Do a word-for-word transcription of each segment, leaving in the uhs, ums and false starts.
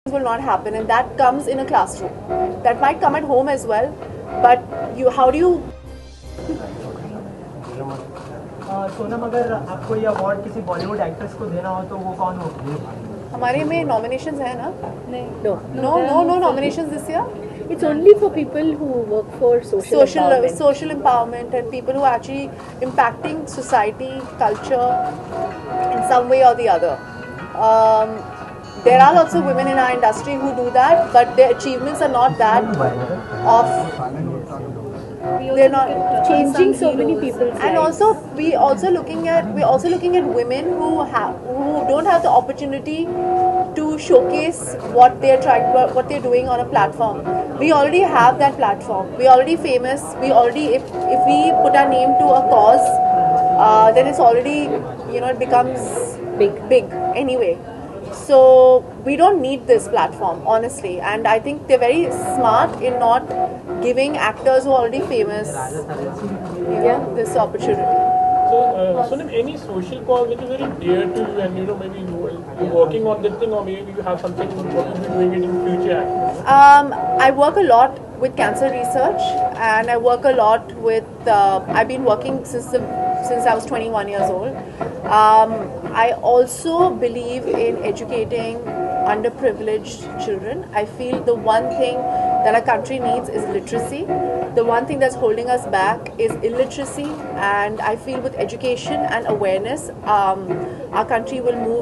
will not happen, and that comes in a classroom. That might come at home as well, but you, how do you? Sonam, अगर आपको ये award किसी Bollywood actress को देना हो तो वो कौन होगी? हमारे में nominations है ना? नहीं, no, no, no, no nominations this year. It's only for people who work for social, social empowerment. social empowerment and people who are actually impacting society, culture in some way or the other. Um, there are lots of women in our industry who do that, but their achievements are not that of. They're not changing so many people's and lives. also we also looking at we're also looking at women who have who don't have the opportunity to showcase what they're trying what they're doing on a platform. We already have that platform. We're already famous. We already if if we put our name to a cause, uh, then it's already, you know, it becomes Big. big anyway. So we don't need this platform, honestly, and I think they're very smart in not giving actors who are already famous, yeah, this opportunity. So, uh, Sonam, any social cause which is very dear to you, and you know maybe you, you're working on this thing, or maybe you have something what you'll be doing it in future? Um, I work a lot with cancer research, and I work a lot with. Uh, I've been working since the, since I was twenty-one years old. Um, I also believe in educating underprivileged children. I feel the one thing that our country needs is literacy. The one thing that's holding us back is illiteracy, and I feel with education and awareness, um, our country will move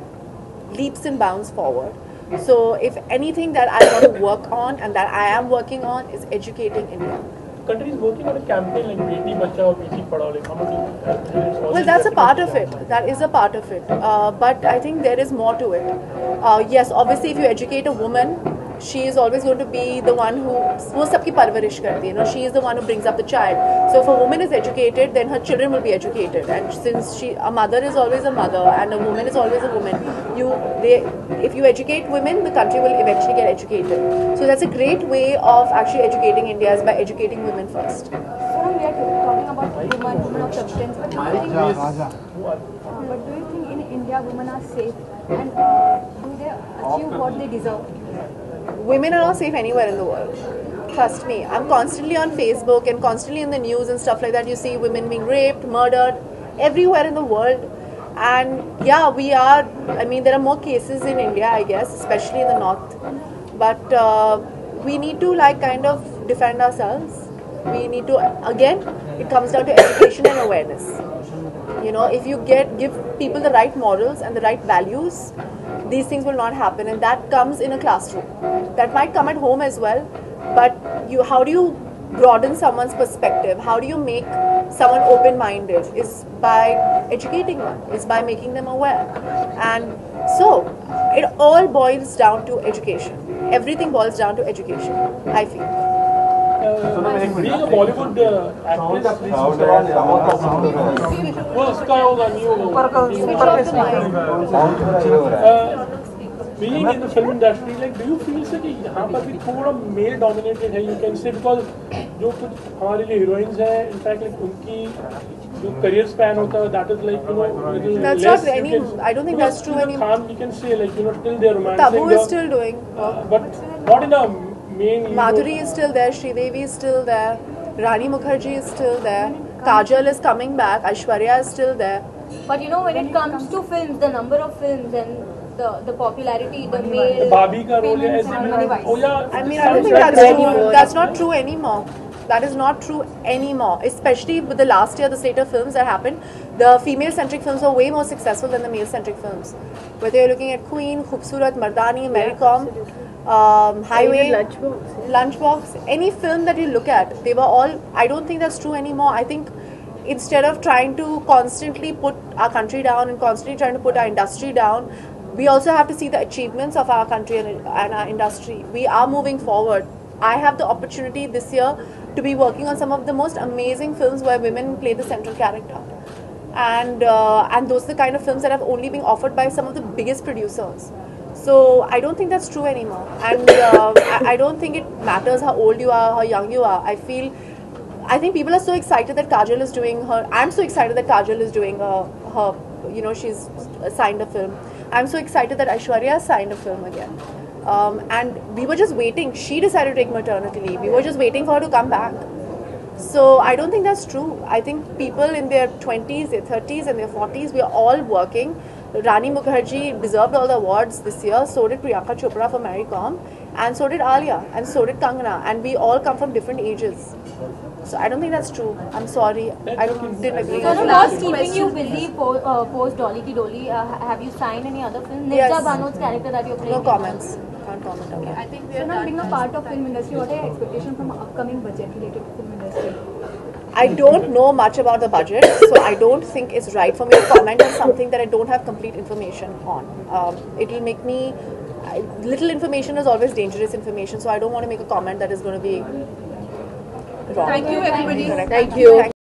leaps and bounds forward. So if anything that I want to work on and that I am working on is educating India. Country is working on a campaign like Beti Bachao, Beti Padhao. Like how much? Well, that's a part of it. That is a part of it. Uh, but I think there is more to it. Uh, yes, obviously, if you educate a woman, she is always going to be the one who wo sabki parvarish karti, you know, she is the one who brings up the child. So if a woman is educated, then her children will be educated. And since she, a mother is always a mother and a woman is always a woman, you, they, if you educate women, the country will eventually get educated. So that's a great way of actually educating India is by educating women first. So we are talking about women, women of substance, but do you think, uh, but do you think in India women are safe and uh, do they achieve what they deserve? Women are not safe anywhere in the world. Trust me. I'm constantly on Facebook and constantly in the news and stuff like that. You see women being raped, murdered, everywhere in the world. And yeah, we are, I mean, there are more cases in India, I guess, especially in the north. But uh, we need to like kind of defend ourselves. We need to, again, it comes down to education and awareness. You know, if you get give people the right morals and the right values, these things will not happen, and that comes in a classroom. That might come at home as well, but you, how do you broaden someone's perspective? How do you make someone open-minded? Is by educating them, is by making them aware. And so, it all boils down to education. Everything boils down to education, I feel. Uh, being a Bollywood uh, actress, वो उसका होगा नहीं होगा. Being in the film industry, like, do you feel से कि यहाँ पर भी थोड़ा male dominated है? You can say because जो कुछ हमारे लिए heroines हैं, in fact, like उनकी जो career span होता है, that is like, you know, little that's less. not any. Can, I don't think that's true anymore. Khan, we can say like, you know, still they're romancing. Tabu is the, still doing. uh, but not in a main. Madhuri is still there, Sridevi is still there, Rani Mukherjee is still there, Kajal is coming back, Aishwarya is still there. But you know, when it comes to films, the number of films and the the popularity, the male Bhabhi का role है payments ऐसे and में. money-wise. Oh yeah. I mean, I don't think that's true. That's not true anymore. That is not true anymore. Especially with the last year, the slate of films that happened, the female-centric films were way more successful than the male-centric films. Whether you're looking at Queen, Khoobsurat, Mardani, Maricom, um, Highway, Lunchbox. Lunchbox, any film that you look at, they were all. I don't think that's true anymore. I think instead of trying to constantly put our country down and constantly trying to put our industry down, we also have to see the achievements of our country and, and our industry. We are moving forward. I have the opportunity this year to be working on some of the most amazing films where women play the central character. And uh, and those are the kind of films that have only been offered by some of the biggest producers. So I don't think that's true anymore. And uh, I, I don't think it matters how old you are, how young you are. I feel, I think people are so excited that Kajal is doing her, I'm so excited that Kajal is doing her, her you know, she's signed a film. I'm so excited that Aishwarya signed a film again. Um, and we were just waiting. She decided to take maternity leave. We were just waiting for her to come back. So I don't think that's true. I think people in their twenties, their thirties and their forties, we are all working. Rani Mukherjee deserved all the awards this year. So did Priyanka Chopra for Mary Kom. And so did Alia. And so did Kangana. And we all come from different ages. So I don't think that's true. I'm sorry. I don't, didn't agree. So the last keeping you busy po uh, post Dolly Ki Dolly, uh, have you signed any other film? Nirja Yes. Bano's character that you're playing? No comments. Can't comment on that. I think we are not being a part of film industry. What are your expectations from upcoming budget related to film industry? I don't know much about the budget, so I don't think it's right for me to comment on something that I don't have complete information on. Um, it'll make me... I, little information is always dangerous information, so I don't want to make a comment that is going to be wrong. Thank you, everybody. Correct. Thank you.